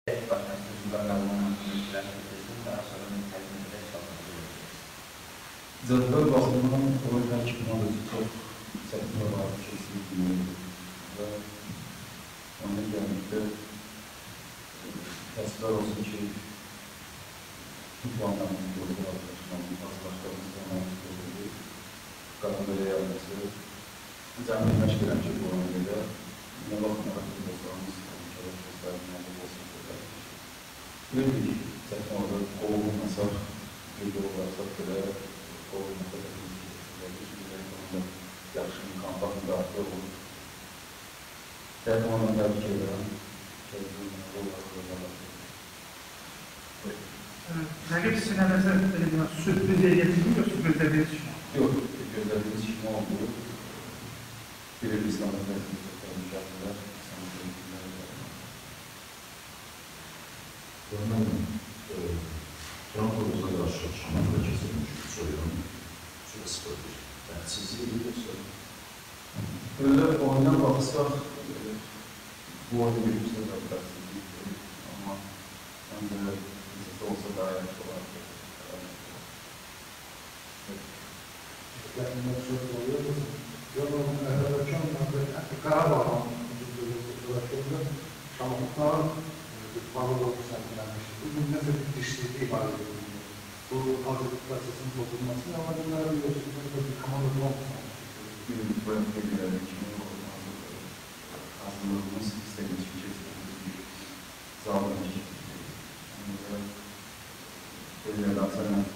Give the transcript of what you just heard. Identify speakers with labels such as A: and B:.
A: Başkan sözünden kalmanın ilgilenmesi daha sonra mülkiyetinde çalışılıyor.
B: Zərbər baxımından oyunlar ki, komandası çox çətin olaraq kesinlikle və ona gəlməkdə təsvir olsun ki, bu planlarımız doğru arkadaşlarımız, arkadaşlarımız planlarımız Qanadaya yardısı cəmi məşq edən ki, bu oyunda nə baxımdan ki, dostlarımız çalışmışlarından olsun ki, bilirdik, çətin orada qovulmasaq, bir yol varsak belə qovulmasaq yaxşı imkan müdafiə olur. Dəqiq ondan təbrik edirəm.
C: Rəqib sinələrdə sürpriz eləyəbildin, yoxsa gözlədiyiniz kimi?
B: Yox, gözlədiyiniz kimi oldu. Bilir İslam'ın mücadeleler, İslam'ın mücadeleler.
D: Örneğin, Frankfurt'a karşı Şaman'da kesilmiş soyunun süresi bir dertsizliği yoksa.
B: Öyle oyuna baksak, bu oyunu birimizde de dertsizliği ama ben de bizde olsa daha yaxşı olar.
E: Yani çok oluyor mu? Yolun Karabağ'ın ulaşımda Şamanlıklar bağlılığı sergilenmiştir. Bugün nasıl bir dişliği ifade ediyor? Bu hazırlık prosesinin bozulmasını amaçlar yoksa bir komando olmasın.
B: Bir bölümde girelim, kimin hazırlığımız istediğimiz bir şey zamanı. Böyle de aslında